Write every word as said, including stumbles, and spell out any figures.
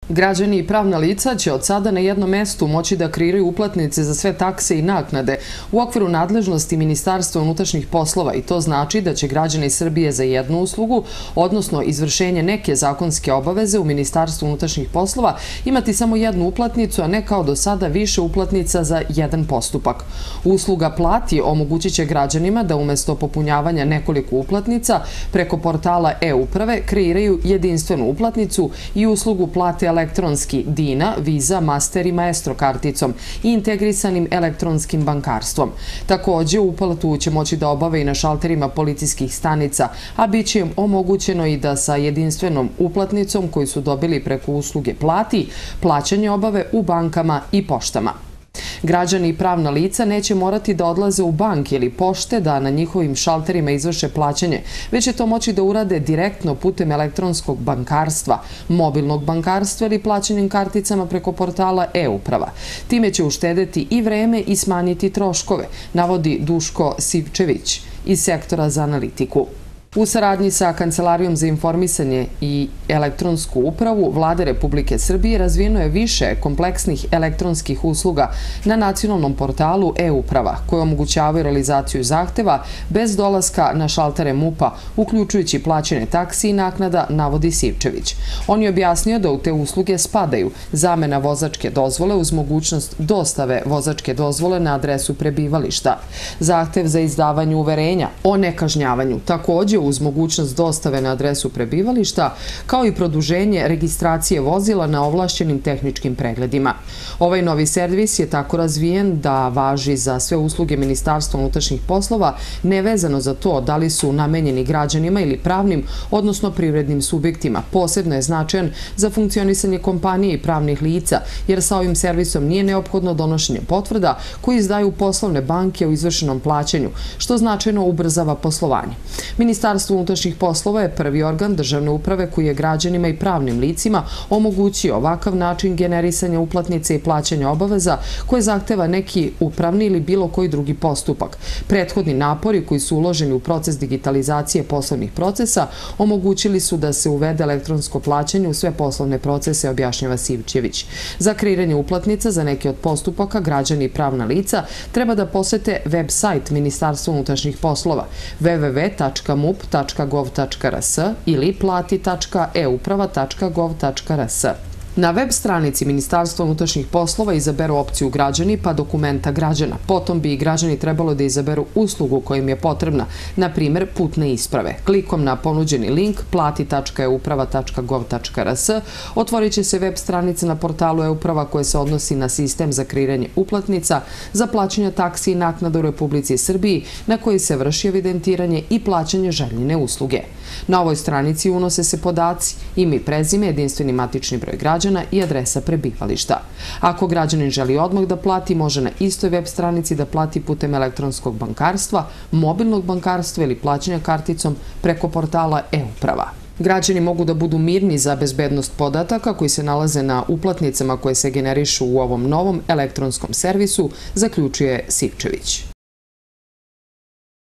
Građani i pravna lica će od sada na jednom mestu moći da kreiraju uplatnice za sve takse i naknade u okviru nadležnosti Ministarstva unutrašnjih poslova i to znači da će građani Srbije za jednu uslugu, odnosno izvršenje neke zakonske obaveze u Ministarstvu unutrašnjih poslova, imati samo jednu uplatnicu, a ne kao do sada više uplatnica za jedan postupak. Usluga Plati omogućit će građanima da umesto popunjavanja nekoliko uplatnica preko portala e-uprave kreiraju jedinstvenu uplatnicu i uslugu plate elektronski Dina, Visa, Master i Maestro karticom i integrisanim elektronskim bankarstvom. Također, uplatu će moći da obave i na šalterima policijskih stanica, a bit će im omogućeno i da sa jedinstvenom uplatnicom koju su dobili preko usluge Plati, plaćanje obave u bankama i poštama. Građani i pravna lica neće morati da odlaze u banke ili pošte da na njihovim šalterima izvrše plaćanje, već će to moći da urade direktno putem elektronskog bankarstva, mobilnog bankarstva ili plaćanjem karticama preko portala e-uprava. Time će uštedeti i vreme i smanjiti troškove, navodi Duško Sivčević iz sektora za analitiku. U saradnji sa Kancelarijom za informisanje i elektronsku upravu Vlade Republike Srbije razvijeno je više kompleksnih elektronskih usluga na nacionalnom portalu e-uprava koje omogućavaju realizaciju zahteva bez dolaska na šaltere MUP-a, uključujući plaćanje taksi i naknada, navodi Sivčević. On je objasnio da u te usluge spadaju zamena vozačke dozvole uz mogućnost dostave vozačke dozvole na adresu prebivališta, zahtev za izdavanje uverenja o nekažnjavanju, također uz mogućnost dostave na adresu prebivališta, kao i produženje registracije vozila na ovlašćenim tehničkim pregledima. Ovaj novi servis je tako razvijen da važi za sve usluge Ministarstva unutrašnjih poslova, nevezano za to da li su namenjeni građanima ili pravnim, odnosno privrednim subjektima. Posebno je značajan za funkcionisanje kompanije i pravnih lica, jer sa ovim servisom nije neophodno donošenje potvrda koji izdaju poslovne banke o izvršenom plaćanju, što značajno ubrzava poslovanje. Ministarstvo unutrašnjih poslova je prvi organ državne uprave koji je građanima i pravnim licima omogućio ovakav način generisanja uplatnice i plaćanja obaveza koje zahteva neki upravni ili bilo koji drugi postupak. Prethodni napori koji su uloženi u proces digitalizacije poslovnih procesa omogućili su da se uvede elektronsko plaćanje u sve poslovne procese, objašnjava Sivčević. Za kreiranje uplatnica za neke od postupaka građani i pravna lica treba da posete web sajt Ministarstva unutrašnjih poslova w w w tačka mup tačka gov tačka r s ili plati tačka e uprava tačka gov tačka r s. Na web stranici Ministarstva unutrašnjih poslova izaberu opciju građani pa dokumenta građana. Potom bi i građani trebalo da izaberu uslugu koja im je potrebna, na primjer putne isprave. Klikom na ponuđeni link plati tačka e uprava tačka gov tačka r s otvorit će se web stranica na portalu e-uprava koja se odnosi na sistem za kreiranje uplatnica za plaćanje taksi i naknada u Republici Srbiji na koji se vrši evidentiranje i plaćanje željene usluge. Na ovoj stranici unose se podaci, ime i prezime, jedinstveni matični broj građana i adresa prebivališta. Ako građanin želi odmah da plati, može na istoj web stranici da plati putem elektronskog bankarstva, mobilnog bankarstva ili plaćanja karticom preko portala e-uprava. Građani mogu da budu mirni za bezbednost podataka koji se nalaze na uplatnicama koje se generišu u ovom novom elektronskom servisu, zaključuje Sivčević.